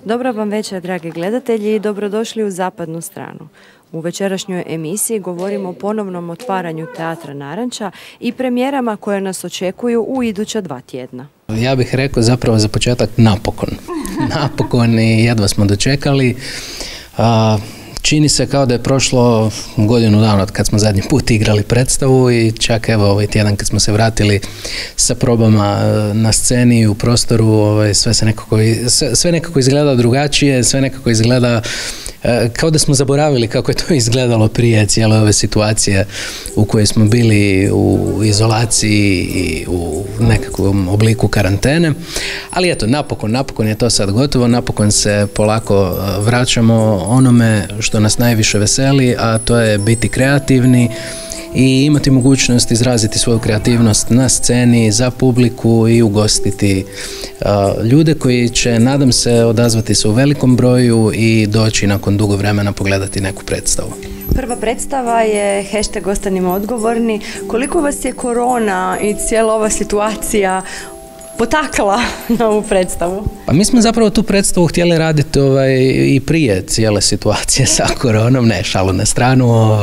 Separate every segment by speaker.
Speaker 1: Dobro vam večer, dragi gledatelji, i dobrodošli u Zapadnu stranu. U večerašnjoj emisiji govorimo o ponovnom otvaranju Teatra Naranča i premijerama koje nas očekuju u iduća 2 tjedna.
Speaker 2: Ja bih rekao zapravo za početak napokon. Napokon i jedva smo dočekali. Čini se kao da je prošlo godinu dana od kad smo zadnji put igrali predstavu i čak evo ovaj tjedan kad smo se vratili sa probama na sceni i u prostoru, sve nekako izgleda drugačije, sve nekako izgleda kao da smo zaboravili kako je to izgledalo prije cijele ove situacije u kojoj smo bili u izolaciji i u nekakvom obliku karantene. Ali eto, napokon je to sad gotovo, napokon se polako vraćamo onome što nas najviše veseli, a to je biti kreativni i imati mogućnost izraziti svoju kreativnost na sceni za publiku i ugostiti ljude koji će, nadam se, odazvati se u velikom broju i doći nakon dugo vremena pogledati neku predstavu.
Speaker 1: Prva predstava je #Ostanimo odgovorni. Koliko vas je korona i cijela ova situacija potakla na ovu predstavu?
Speaker 2: Pa mi smo zapravo tu predstavu htjeli raditi i prije cijele situacije sa koronom, ne, šalu na stranu.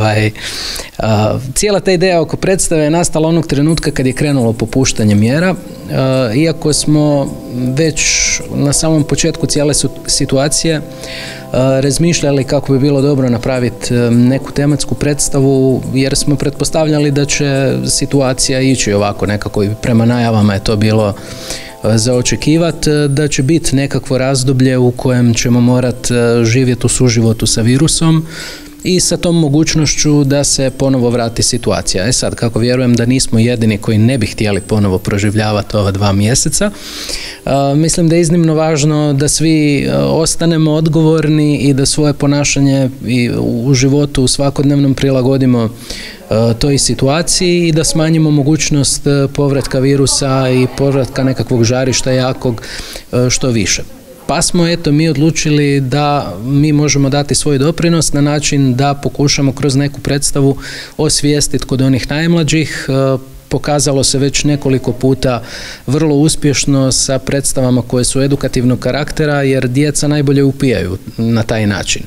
Speaker 2: Cijela ta ideja oko predstave je nastala onog trenutka kad je krenulo popuštanje mjera, iako smo već na samom početku cijele situacije razmišljali kako bi bilo dobro napraviti neku tematsku predstavu, jer smo pretpostavljali da će situacija ići ovako nekako i prema najavama je to bilo za očekivati, da će biti nekakvo razdoblje u kojem ćemo morati živjeti u suživotu sa virusom i sa tom mogućnošću da se ponovo vrati situacija. Sad, kako vjerujem da nismo jedini koji ne bi htjeli ponovo proživljavati ova 2 mjeseca, mislim da je iznimno važno da svi ostanemo odgovorni i da svoje ponašanje i u životu svakodnevnom prilagodimo toj situaciji i da smanjimo mogućnost povratka virusa i povratka nekakvog žarišta jakog što više. Pa smo mi odlučili da mi možemo dati svoj doprinos na način da pokušamo kroz neku predstavu osvijestiti kod onih najmlađih. Pokazalo se već nekoliko puta vrlo uspješno sa predstavama koje su edukativnog karaktera, jer djeca najbolje upijaju na taj način.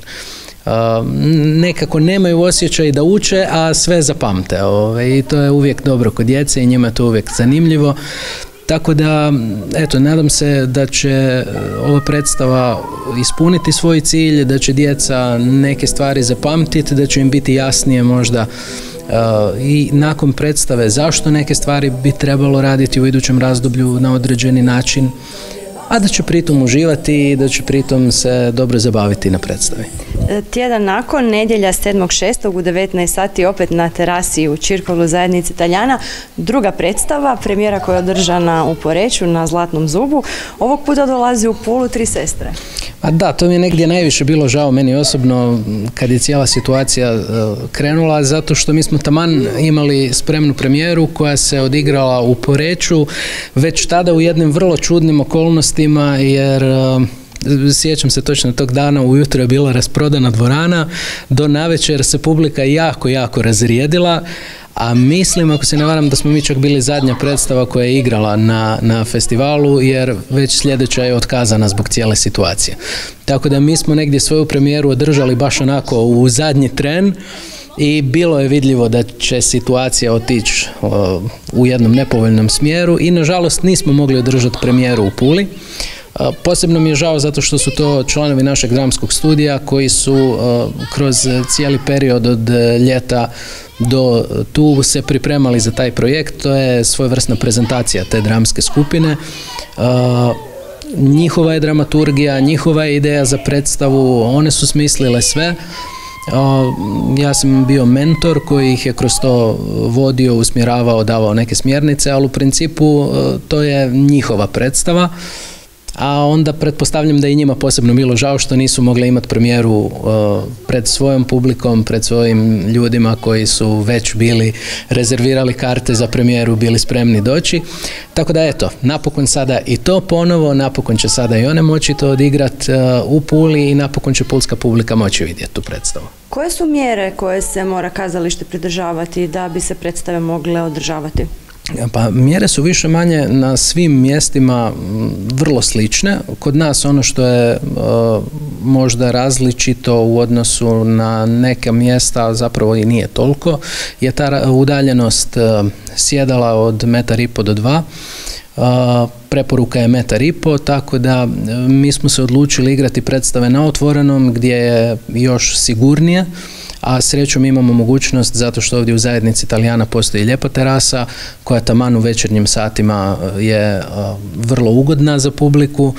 Speaker 2: Nekako nemaju osjećaj da uče, a sve zapamte. I to je uvijek dobro kod djece i njima je to uvijek zanimljivo. Tako da, eto, nadam se da će ova predstava ispuniti svoj cilj, da će djeca neke stvari zapamtiti, da će im biti jasnije možda i nakon predstave zašto neke stvari bi trebalo raditi u idućem razdoblju na određeni način, a da će pritom uživati i da će pritom se dobro zabaviti na predstavi.
Speaker 1: Tjedan nakon, nedjelja 7.6. u 19 sati opet na terasi u Čirkovlu zajednice Talijana, druga predstava, premijera koja je održana u Poreču na Zlatnom zubu. Ovog puta dolazi u Pulu 3 sestre.
Speaker 2: A da, to mi je negdje najviše bilo žao meni osobno kad je cijela situacija krenula, zato što mi smo taman imali spremnu premijeru koja se odigrala u Poreču već tada u jednim vrlo čudnim okolnostima, jer sjećam se točno tog dana, ujutro je bila rasprodana dvorana, do navečer se publika jako razrijedila, a mislim, ako se ne varam, da smo mi čak bili zadnja predstava koja je igrala na festivalu, jer već sljedeća je otkazana zbog cijele situacije. Tako da mi smo negdje svoju premijeru održali baš onako u zadnji tren i bilo je vidljivo da će situacija otići u jednom nepovoljnom smjeru i nažalost nismo mogli održati premijeru u Puli. Posebno mi je žao zato što su to članovi našeg dramskog studija koji su kroz cijeli period od ljeta do tu se pripremali za taj projekt. To je svojevrsna prezentacija te dramske skupine. Njihova je dramaturgija, njihova je ideja za predstavu, one su smislile sve. Ja sam bio mentor koji ih je kroz to vodio, usmjeravao, davao neke smjernice, ali u principu to je njihova predstava. A onda pretpostavljam da i njima posebno bilo žao što nisu mogli imati premijeru pred svojom publikom, pred svojim ljudima koji su već bili rezervirali karte za premijeru, bili spremni doći. Tako da eto, napokon sada i to ponovo, napokon će sada i one moći to odigrati u Puli i napokon će pulska publika moći vidjeti tu predstavu.
Speaker 1: Koje su mjere koje se mora kazalište pridržavati da bi se predstave mogle održavati?
Speaker 2: Pa mjere su više manje na svim mjestima vrlo slične. Kod nas ono što je možda različito u odnosu na neka mjesta, zapravo i nije toliko, je ta udaljenost sjedala od 1,5 m do 2. Preporuka je 1,5 m, tako da mi smo se odlučili igrati predstave na otvorenom gdje je još sigurnije, a srećom imamo mogućnost zato što ovdje u zajednici Talijana postoji lijepa terasa koja taman u večernjim satima je vrlo ugodna za publiku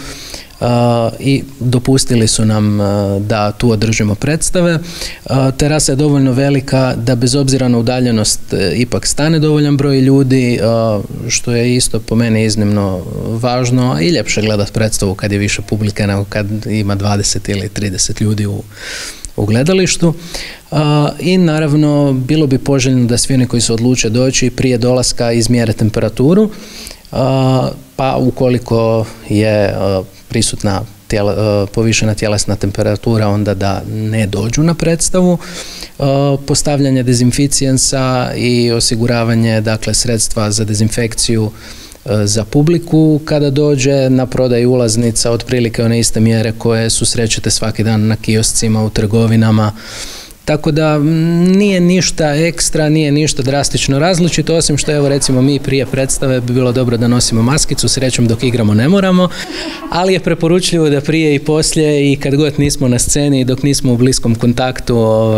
Speaker 2: i dopustili su nam da tu održimo predstave. Terasa je dovoljno velika da bez obzira na udaljenost ipak stane dovoljan broj ljudi, što je isto po meni iznimno važno i ljepše gledati predstavu kad je više publike nego kad ima 20 ili 30 ljudi u gledalištu. I naravno bilo bi poželjno da svi oni koji se odluče doći prije dolaska izmjere temperaturu, pa ukoliko je prisutna povišena tjelesna temperatura onda da ne dođu na predstavu. Postavljanje dezinficijensa i osiguravanje dakle sredstva za dezinfekciju za publiku kada dođe, na prodaju ulaznica otprilike one iste mjere koje susrećete svaki dan na kioscima, u trgovinama. Tako da nije ništa ekstra, nije ništa drastično različito, osim što evo recimo mi prije predstave bi bilo dobro da nosimo maskicu, srećom dok igramo ne moramo, ali je preporučljivo da prije i poslije i kad god nismo na sceni i dok nismo u bliskom kontaktu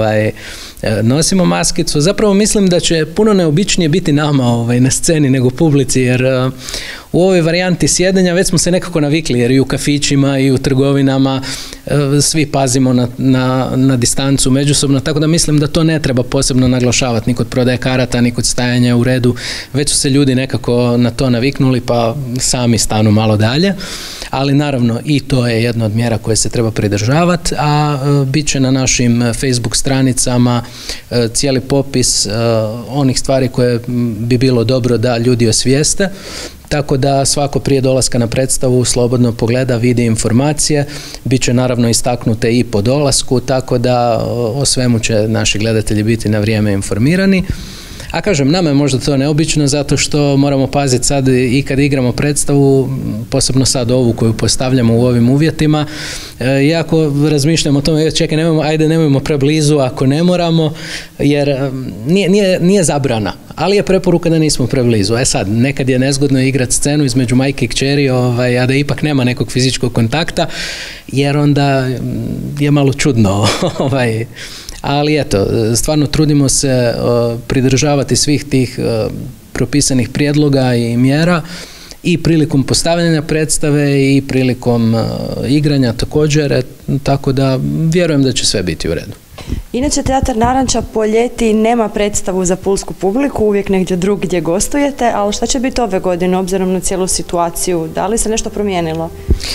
Speaker 2: nosimo maskicu. Zapravo mislim da će puno neobičnije biti nama na sceni nego publici, jer u ovoj varijanti sjedenja već smo se nekako navikli, jer i u kafićima i u trgovinama svi pazimo na distancu međusobno, tako da mislim da to ne treba posebno naglašavati ni kod prodaje karata, ni kod stajanja u redu. Već su se ljudi nekako na to naviknuli pa sami stanu malo dalje, ali naravno i to je jedna od mjera koje se treba pridržavati, a bit će na našim Facebook stranicama cijeli popis onih stvari koje bi bilo dobro da ljudi osvijeste. Tako da svako prije dolaska na predstavu slobodno pogleda, vidi informacije, bit će naravno istaknute i po dolasku, tako da o svemu će naši gledatelji biti na vrijeme informirani. A kažem, nama je možda to neobično zato što moramo paziti sad i kad igramo predstavu, posebno sad ovu koju postavljamo u ovim uvjetima, jako razmišljamo o tome, čekaj, nemojmo preblizu ako ne moramo, jer nije zabrana, ali je preporuka da nismo preblizu. Sad, nekad je nezgodno igrati scenu između majke i kćeri, a da ipak nema nekog fizičkog kontakta, jer onda je malo čudno. Ali eto, stvarno trudimo se pridržavati svih tih propisanih prijedloga i mjera i prilikom postavljanja predstave i prilikom igranja također, tako da vjerujem da će sve biti u redu.
Speaker 1: Inače, Teatar Naranča po ljeti nema predstavu za pulsku publiku, uvijek negdje drugdje gostujete, ali šta će biti ove godine obzirom na cijelu situaciju? Da li se nešto promijenilo?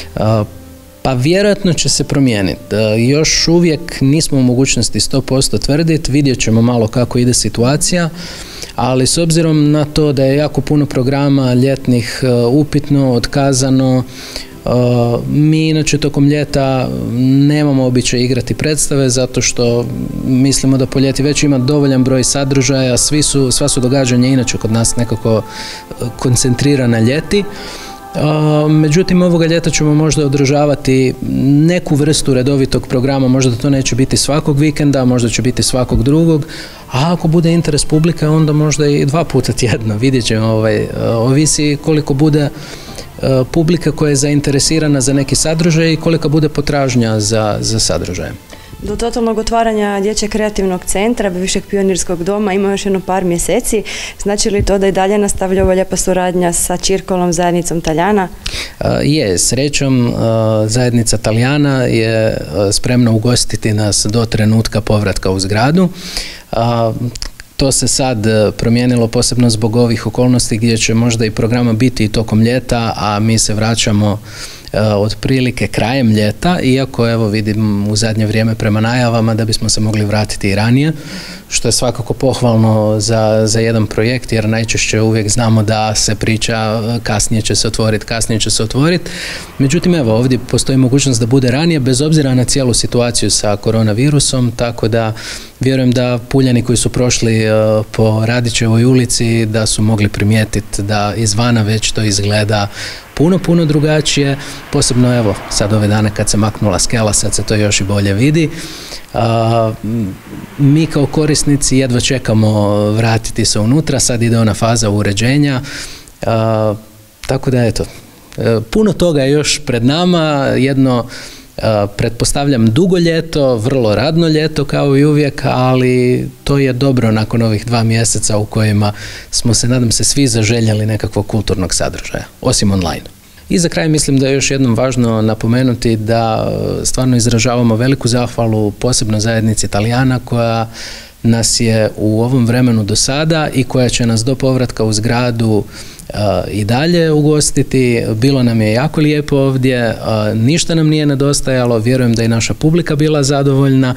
Speaker 2: Pa vjerojatno će se promijeniti. Još uvijek nismo u mogućnosti 100% tvrditi, vidjet ćemo malo kako ide situacija, ali s obzirom na to da je jako puno programa ljetnih upitno, otkazano, mi inače tokom ljeta nemamo običaj igrati predstave zato što mislimo da po ljeti već ima dovoljan broj sadržaja, sva su događanja inače kod nas nekako koncentrirana ljeti. Međutim, ovoga ljeta ćemo možda održavati neku vrstu redovitog programa, možda to neće biti svakog vikenda, možda će biti svakog drugog, a ako bude interes publike onda možda i 2 puta tjedno, vidjet ćemo, ovisi koliko bude publika koja je zainteresirana za neki sadržaj i kolika bude potražnja za sadržajem.
Speaker 1: Do totalnog otvaranja Dječjeg kreativnog centra, bivšeg Pionirskog doma, ima još jedno par mjeseci. Znači li to da i dalje nastavlja ova lijepa suradnja sa Čirkolom, zajednicom Talijana?
Speaker 2: Srećom, zajednica Talijana je spremna ugostiti nas do trenutka povratka u zgradu. To se sad promijenilo posebno zbog ovih okolnosti gdje će možda i programa biti i tokom ljeta, a mi se vraćamo otprilike krajem ljeta, iako evo vidim u zadnje vrijeme prema najavama da bismo se mogli vratiti i ranije, što je svakako pohvalno za jedan projekt, jer najčešće uvijek znamo da se priča kasnije će se otvoriti. Međutim, evo, ovdje postoji mogućnost da bude ranije, bez obzira na cijelu situaciju sa koronavirusom, tako da vjerujem da Puljani koji su prošli po Radićevoj ulici, da su mogli primijetiti da izvana već to izgleda puno drugačije, posebno evo, sad ove dane kad se maknula skela, sad se to još i bolje vidi. Mi kao korisnici jedva čekamo vratiti se unutra, sad ide ona faza uređenja, tako da eto, puno toga je još pred nama, jedno pretpostavljam dugo ljeto, vrlo radno ljeto kao i uvijek, ali to je dobro nakon ovih 2 mjeseca u kojima smo se, nadam se, svi zaželjeli nekakvog kulturnog sadržaja, osim online. I za kraj mislim da je još jednom važno napomenuti da stvarno izražavamo veliku zahvalu posebno zajednici Talijana koja nas je u ovom vremenu do sada i koja će nas do povratka u zgradu i dalje ugostiti. Bilo nam je jako lijepo ovdje, ništa nam nije nedostajalo, vjerujem da je naša publika bila zadovoljna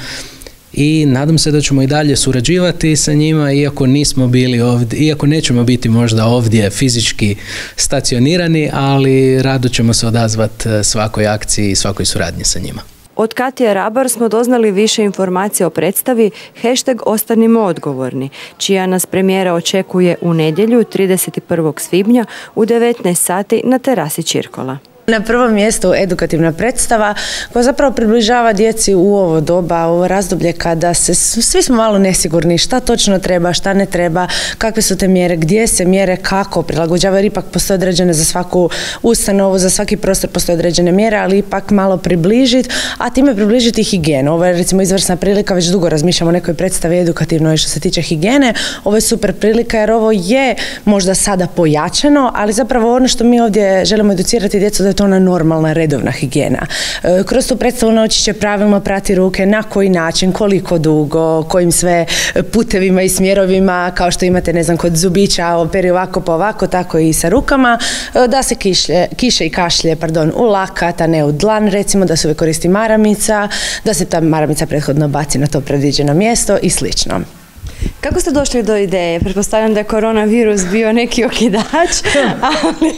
Speaker 2: i nadam se da ćemo i dalje surađivati sa njima, iako nismo bili ovdje, iako nećemo biti možda ovdje fizički stacionirani, ali rado ćemo se odazvati svakoj akciji i svakoj suradnji sa njima.
Speaker 1: Od Katije Rabar smo doznali više informacija o predstavi #Ostanimo odgovorni, čija nas premijera očekuje u nedjelju 31. svibnja u 19 sati na terasi Čirkola.
Speaker 3: Na prvom mjestu edukativna predstava koja zapravo približava djeci u ovo doba, ovo razdoblje kada svi smo malo nesigurni šta točno treba, šta ne treba, kakve su te mjere, gdje se mjere, kako prilagođava, jer ipak postoje određene za svaku ustanovu, za svaki prostor postoje određene mjere, ali ipak malo približiti, a time približiti higijenu. Ovo je recimo izvrsna prilika, već dugo razmišljamo o nekoj predstavi edukativnoj što se tiče higijene. Ovo je super prilika jer ovo je možda sada pojačano, ali zapravo ono što mi ovdje želimo educirati djecu da je to ona normalna, redovna higijena. Kroz tu predstavu naučit će pravilno prati ruke, na koji način, koliko dugo, kojim sve putevima i smjerovima, kao što imate, ne znam, kod zubića, operi ovako pa ovako, tako i sa rukama, da se kiše i kašlje, u lakat, a ne u dlan, recimo, da se uvijek koristi maramica, da se ta maramica prethodno baci na to predviđeno mjesto i slično.
Speaker 1: Kako ste došli do ideje? Pretpostavljam da je koronavirus bio neki okidač, ali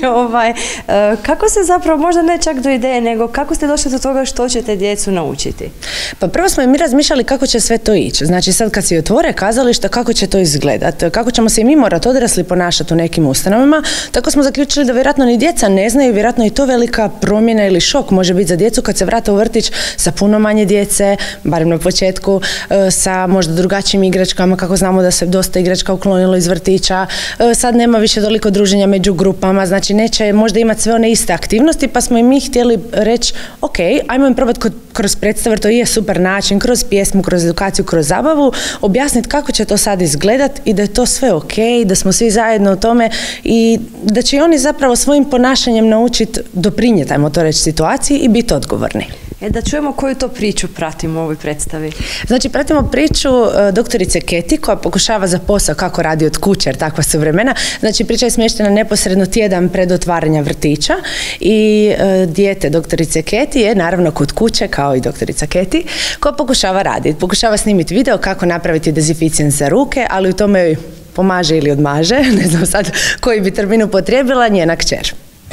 Speaker 1: kako se zapravo, možda ne čak do ideje, nego kako ste došli do toga što ćete djecu naučiti?
Speaker 3: Pa prvo smo i mi razmišljali kako će sve to ići. Znači sad kad se otvore kazališta, kako će to izgledati, kako ćemo se i mi morati odrasli ponašati u nekim ustanovama, tako smo zaključili da vjerojatno ni djeca ne znaju, vjerojatno i to velika promjena ili šok može biti za djecu kad se vrate u vrtić sa puno manje djece, barem na početku, sa možda drugačijim igračkama, kako znamo da se dosta igračka uklonilo iz vrtića, sad nema više toliko druženja među grupama, znači neće možda imati sve one iste aktivnosti, pa smo i mi htjeli reći, ok, ajmo im probati kroz predstavu, jer to je super način, kroz pjesmu, kroz edukaciju, kroz zabavu, objasniti kako će to sad izgledati i da je to sve ok, da smo svi zajedno u tome i da će oni zapravo svojim ponašanjem naučiti doprinijeti, ajmo to reći, situaciji i biti odgovorni.
Speaker 1: Da čujemo koju to priču pratimo u ovoj predstavi.
Speaker 3: Znači, pratimo priču doktorice Keti koja pokušava za posao kako radi od kuće, jer takva su vremena. Znači, priča je smještena neposredno tjedan pred otvaranja vrtića i dijete doktorice Keti je naravno kod kuće, kao i doktorica Keti, koja pokušava raditi. Pokušava snimiti video kako napraviti dezinficijen za ruke, ali u tome joj pomaže ili odmaže, ne znam sad koji bi termin upotrijebila, njena kćer.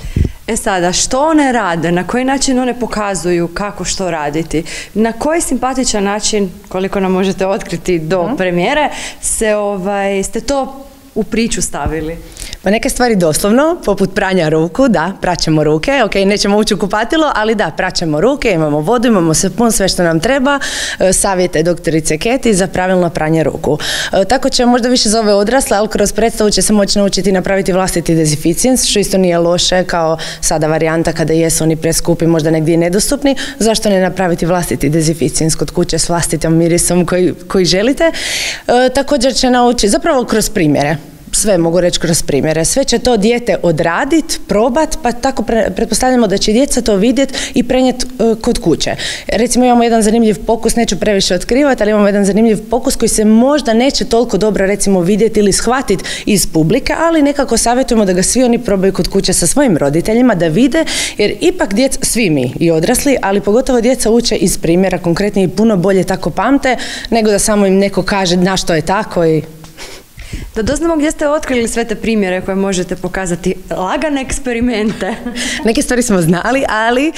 Speaker 1: Sada, što one rade, na koji način one pokazuju kako što raditi, na koji simpatičan način, koliko nam možete otkriti do premijere, ste to u priču stavili?
Speaker 3: Pa neke stvari doslovno, poput pranja ruku, da, praćemo ruke, ok, nećemo ući u kupatilo, ali da, praćemo ruke, imamo vodu, imamo sapun, sve što nam treba, savjete doktorice Keti za pravilno pranje ruku. Tako će možda više za ove odrasle, ali kroz predstavu će se moći naučiti napraviti vlastiti dezinficijens, što isto nije loše, kao sada varijanta kada jesu oni preskupi, možda negdje nedostupni, zašto ne napraviti vlastiti dezinficijens kod kuće s vlastitom mirisom koji želite. Također će naučiti, zapravo kroz primjere. sve mogu reći kroz primjere. Sve će to dijete odraditi, probati, pa tako pretpostavljamo da će djeca to vidjeti i prenijeti kod kuće. Recimo imamo jedan zanimljiv pokus, neću previše otkrivati, ali imamo jedan zanimljiv pokus koji se možda neće toliko dobro recimo vidjeti ili shvatiti iz publike, ali nekako savjetujemo da ga svi oni probaju kod kuće sa svojim roditeljima, da vide, jer ipak djeca, svi mi i odrasli, ali pogotovo djeca uče iz primjera konkretnije i puno bolje tako pamte, nego da samo im neko kaže na što je tako i...
Speaker 1: Da doznamo gdje ste otkrili sve te primjere koje možete pokazati, lagane eksperimente.
Speaker 3: Neke stvari smo znali, ali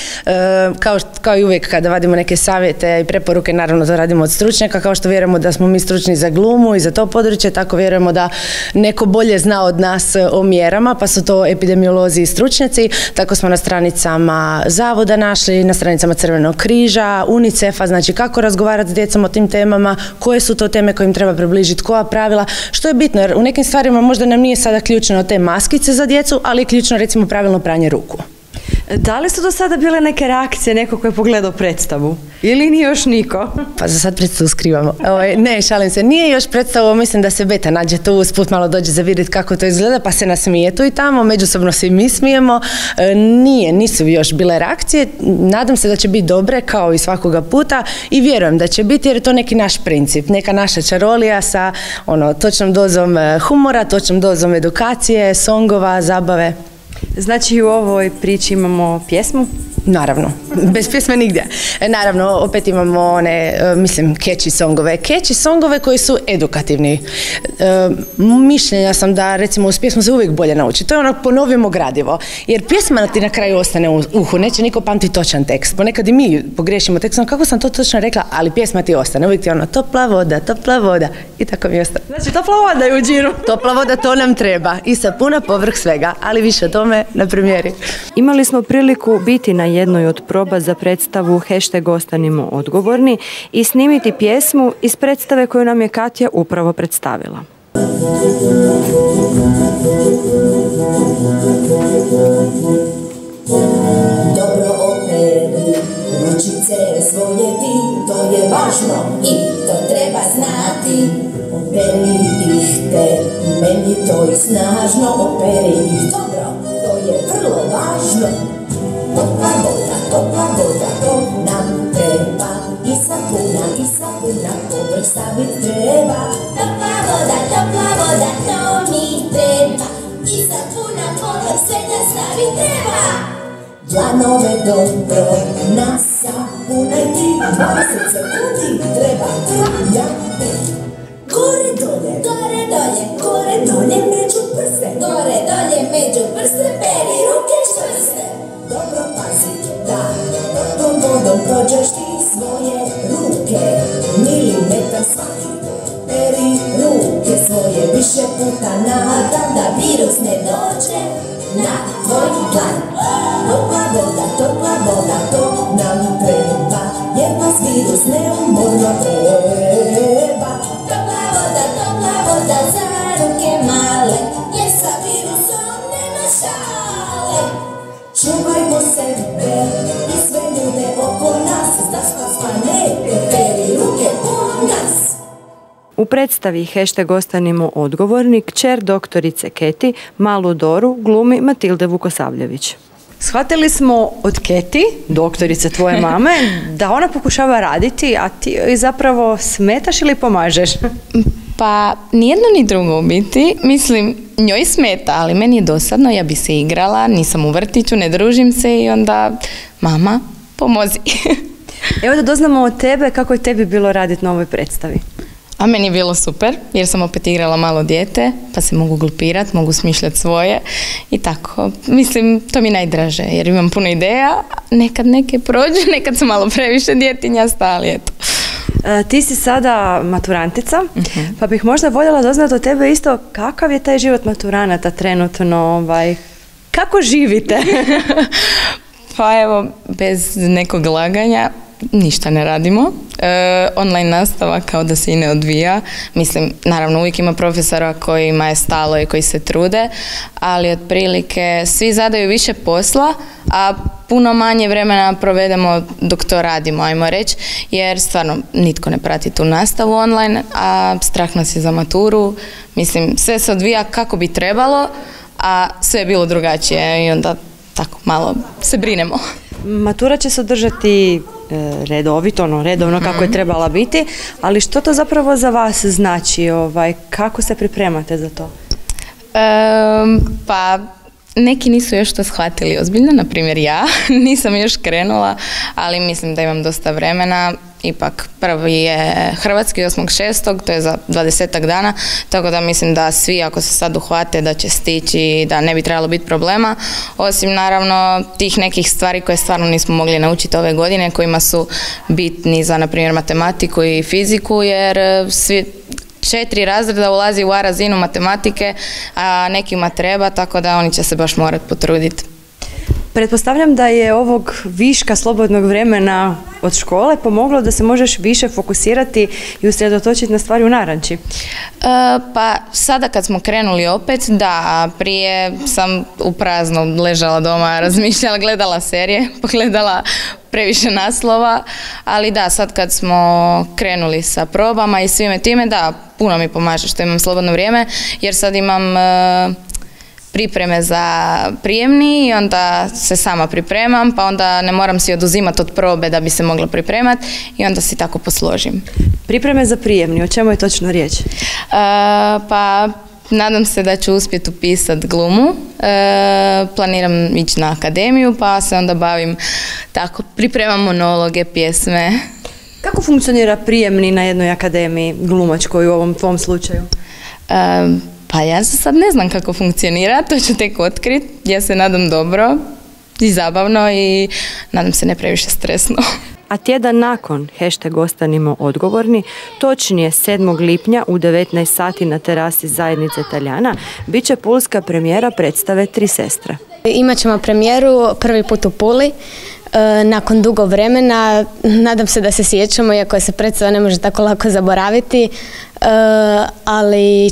Speaker 3: kao i uvijek kada vadimo neke savjete i preporuke, naravno to radimo od stručnjaka, kao što vjerujemo da smo mi stručni za glumu i za to područje, tako vjerujemo da neko bolje zna od nas o mjerama, pa su to epidemiolozi i stručnjaci. Tako smo na stranicama zavoda našli, na stranicama Crvenog križa, UNICEF-a, znači kako razgovarati s djecom o tim temama, koje su to teme koje im treba približiti, koja pravila, što je bitno, jer u nekim stvarima možda nam nije sada ključno te maskice za djecu, ali je ključno recimo pravilno pranje ruku.
Speaker 1: Da li su do sada bile neke reakcije neko ko je pogledao predstavu? Ili nije još niko?
Speaker 3: Pa za sad predstavu skrivamo. Ne, šalim se. Nije još predstavu, mislim da se Beta nađe tu, usput malo dođe za vidjeti kako to izgleda, pa se nasmije tu i tamo, međusobno se i mi smijemo. Nisu još bile reakcije. Nadam se da će biti dobre, kao i svakoga puta, i vjerujem da će biti, jer je to neki naš princip, neka naša čarolija sa točnom dozom humora, točnom dozom edukacije, songova, zabave.
Speaker 1: Znači u ovoj priči imamo pjesmu?
Speaker 3: Naravno, bez pjesme nigdje. Naravno, opet imamo one, catchy songove koji su edukativni. Mišljenja sam da, recimo, uz pjesmu se uvijek bolje nauči. To je ponovimo gradivo. Jer pjesma ti na kraju ostane u uhu, neće niko pamti točan tekst. Ponekad i mi pogriješimo tekstom, kako sam to točno rekla, ali pjesma ti ostane. Uvijek ti je topla voda i tako mi ostane.
Speaker 1: Znači, topla voda je u džiru.
Speaker 3: Topla voda, to nam treba. I sapuna povrh svega, ali više o tome na premijeri.
Speaker 1: Imali smo priliku biti na jednoj od proba za predstavu #Ostanimo odgovorni i snimiti pjesmu iz predstave koju nam je Katja upravo predstavila.
Speaker 4: Dobro operi ručice svoje ti, to je važno i to treba znati. Operi ih te, meni to i snažno, operi ih dobro, to je vrlo važno. Topla voda, to nam treba, i sapuna, povrh stavit treba. Topla voda, to mi treba, i sapuna, povrh svega stavit treba. Dlanove dobro nasapunaj ti, 20 sekundi treba trljati. Gore dolje, među prste, peri ruke čvrste. Dobro pazi da toplom vodom prođeš ti svoje ruke, milimetar svaki. Peri ruke svoje više puta na dan, da virus ne dođe na tvoj plan. Topla voda, to nam treba, jer nas virus neumorno treba. Topla voda za ruke male, jer sa virusom nema šale. Čuvajmo sebe i sve ljude oko nas, da spas planete, peri ruke u nas.
Speaker 1: U predstavi #Ostanimo odgovorni kćer doktorice Keti, malu Doru, glumi Matilde Vukosavljević. Shvatili smo od Keti, doktorice tvoje mame, da ona pokušava raditi, a ti joj zapravo smetaš ili pomažeš?
Speaker 5: Pa nijedno ni drugo u biti. Mislim, njoj smeta, ali meni je dosadno, ja bi se igrala, nisam u vrtiću, ne družim se i onda mama, pomozi.
Speaker 1: Evo da doznamo od tebe kako je tebi bilo raditi na ovoj predstavi.
Speaker 5: A meni je bilo super, jer sam opet igrala malo dijete, pa se mogu glupirati, mogu smišljati svoje i tako. Mislim, to mi je najdraže, jer imam puno ideja, nekad neke prođu, nekad su malo previše djetinjasta, ali eto.
Speaker 1: Ti si sada maturantica, pa bih možda voljela doznati od tebe isto kakav je taj život maturanata trenutno, kako živite?
Speaker 5: Pa evo, bez nekog laganja, ništa ne radimo. Online nastava kao da se i ne odvija. Mislim, naravno uvijek ima profesora kojima je stalo i koji se trude, ali otprilike svi zadaju više posla, a puno manje vremena provedemo dok to radimo, ajmo reći, jer stvarno nitko ne prati tu nastavu online, a strah nas je za maturu. Mislim, sve se odvija kako bi trebalo, a sve je bilo drugačije i onda tako malo se brinemo.
Speaker 1: Matura će se održati redovno kako je trebala biti, ali što to zapravo za vas znači? Kako se pripremate za to?
Speaker 5: Pa neki nisu još to shvatili ozbiljno, na primjer ja, nisam još krenula, ali mislim da imam dosta vremena. Ipak prvi je hrvatski 8.6. to je za 20 dana, tako da mislim da svi ako se sad uhvate da će stići, da ne bi trebalo biti problema, osim naravno tih nekih stvari koje stvarno nismo mogli naučiti ove godine, kojima su bitni za, na primjer, matematiku i fiziku, jer svi 4 razreda ulazi u A razinu matematike, a nekima treba, tako da oni će se baš morati potruditi.
Speaker 1: Pretpostavljam da je ovog viška slobodnog vremena od škole pomoglo da se možeš više fokusirati i usredotočiti na stvari u naranči.
Speaker 5: Pa sada kad smo krenuli opet, da, prije sam u prazno ležala doma, razmišljala, gledala serije, pogledala previše naslova, ali da, sad kad smo krenuli sa probama i svime time, da, puno mi pomaže što imam slobodno vrijeme, jer sad imam pripreme za prijemni i onda se sama pripremam, pa onda ne moram si oduzimati od probe da bi se mogla pripremati i onda si tako posložim.
Speaker 1: Pripreme za prijemni, o čemu je točno riječ?
Speaker 5: Pa nadam se da ću uspjeti upisati glumu, planiram ići na akademiju, pa se onda bavim tako, pripremam monologe, pjesme.
Speaker 1: Kako funkcionira prijemni na jednoj akademiji glumačkoj u ovom tvom slučaju?
Speaker 5: Pa ja se sad ne znam kako funkcionira, to ću tek otkriti. Ja se nadam dobro i zabavno i nadam se ne previše stresno.
Speaker 1: A tjedan nakon, #Ostanimo odgovorni, točnije 7. lipnja u 19 sati na terasi zajednice Taljana, bit će pulska premijera predstave Tri sestre.
Speaker 6: Imat ćemo premijeru prvi put u Puli. Nakon dugo vremena, nadam se da se sjećamo, iako se predstava ne može tako lako zaboraviti, ali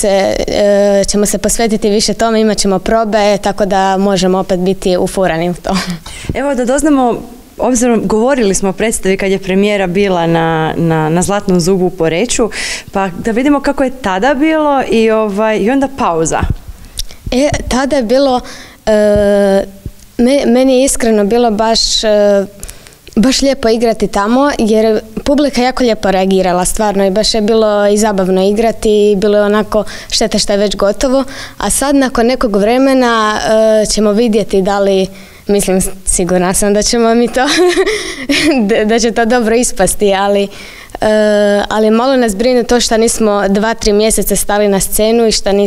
Speaker 6: ćemo se posvetiti više tome, imat ćemo probe, tako da možemo opet biti ufurani u to. Evo
Speaker 1: da doznamo, obzirom govorili smo o predstavi kad je premijera bila na Zlatnom zubu u Poreču, pa da vidimo kako je tada bilo i onda pauza.
Speaker 6: Tada je bilo... Meni je iskreno bilo baš lijepo igrati tamo, jer publika jako lijepo reagirala stvarno i baš je bilo i zabavno igrati i bilo je onako šteta što je već gotovo, a sad nakon nekog vremena ćemo vidjeti da li, mislim, sigurna sam da ćemo mi to da će to dobro ispasti, ali malo nas brine to što nismo 2-3 mjeseca stali na scenu i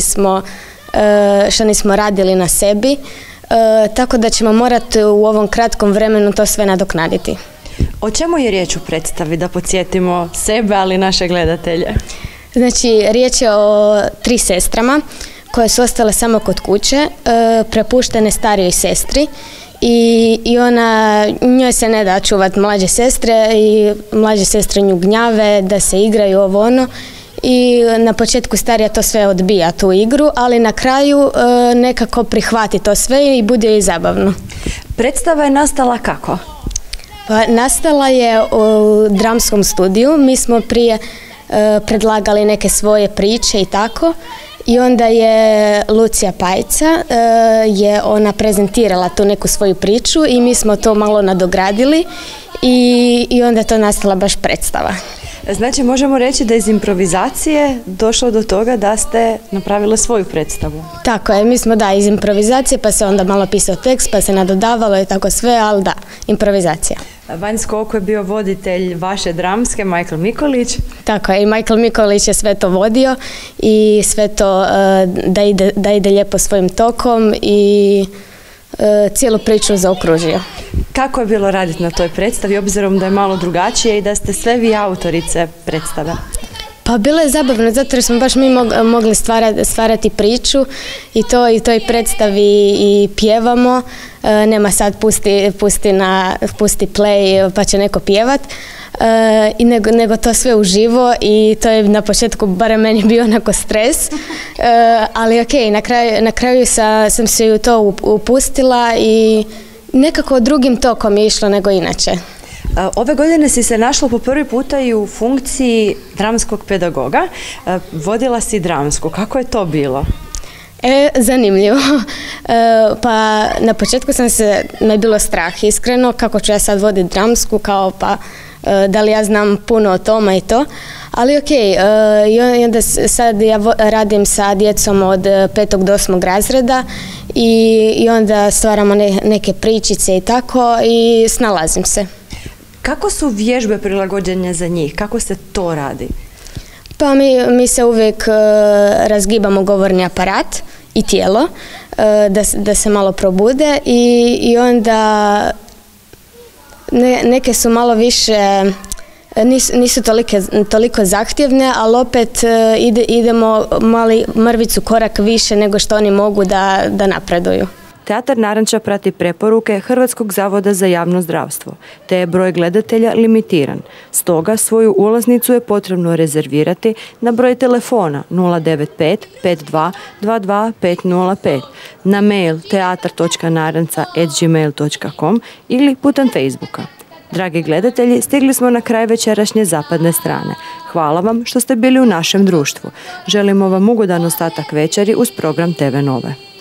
Speaker 6: što nismo radili na sebi. Tako da ćemo morati u ovom kratkom vremenu to sve nadoknaditi.
Speaker 1: O čemu je riječ u predstavi, da podsjetimo sebe, ali i naše gledatelje?
Speaker 6: Znači, riječ je o 3 sestrama koje su ostale samo kod kuće, prepuštene starijoj sestri i njoj se ne da čuvati mlađe sestre i mlađe sestre nju gnjave, da se igraju ovo ono. I na početku starija to sve odbija, tu igru, ali na kraju nekako prihvati to sve i bude joj zabavno.
Speaker 1: Predstava je nastala kako?
Speaker 6: Pa, nastala je u dramskom studiju. Mi smo prije predlagali neke svoje priče i tako. I onda je Lucija Pajca, ona prezentirala tu neku svoju priču i mi smo to malo nadogradili i onda je to nastala baš predstava.
Speaker 1: Znači, možemo reći da iz improvizacije došlo do toga da ste napravili svoju predstavu.
Speaker 6: Tako je, mi smo iz improvizacije, pa se onda malo pisao tekst, pa se nadodavalo i tako sve, ali da, improvizacija.
Speaker 1: Vanjsko oko je bio voditelj vaše dramske, Michael Mikolić.
Speaker 6: Tako je, i Michael Mikolić je sve to vodio i sve to da ide lijepo svojim tokom i cijelu priču zaokružio.
Speaker 1: Kako je bilo raditi na toj predstavi, obzirom da je malo drugačije i da ste sve vi autorice predstave?
Speaker 6: Pa bilo je zabavno, zato jer smo baš mi mogli stvarati priču i toj predstavi i pjevamo. Nema sad pusti play pa će neko pjevat. Nego to sve uživo i to je na početku barem meni bio onako stres, ali ok, na kraju sam se u to upustila i nekako drugim tokom je išlo nego inače.
Speaker 1: Ove godine si se našla po prvi puta i u funkciji dramskog pedagoga. Vodila si dramsku. Kako je to bilo?
Speaker 6: Zanimljivo. Pa na početku me je bilo strah, iskreno, kako ću ja sad voditi dramsku, kao pa da li ja znam puno o tome i to. Ali okej, i onda sad ja radim sa djecom od 5. do 8. razreda i onda stvaramo neke pričice i tako i snalazim se.
Speaker 1: Kako su vježbe prilagođene za njih? Kako se to radi?
Speaker 6: Pa mi se uvijek razgibamo govorni aparat i tijelo da se malo probude i onda neke su malo više, nisu toliko zahtjevne, ali opet idemo mrvicu korak više nego što oni mogu da napreduju.
Speaker 1: Teatar Naranča prati preporuke Hrvatskog zavoda za javno zdravstvo, te je broj gledatelja limitiran. Stoga svoju ulaznicu je potrebno rezervirati na broj telefona 095 52 22 505, na mail teatar.naranca@gmail.com ili putem Facebooka. Dragi gledatelji, stigli smo na kraj večerašnje zapadne strane. Hvala vam što ste bili u našem društvu. Želimo vam ugodan ostatak večeri uz program TV Nove.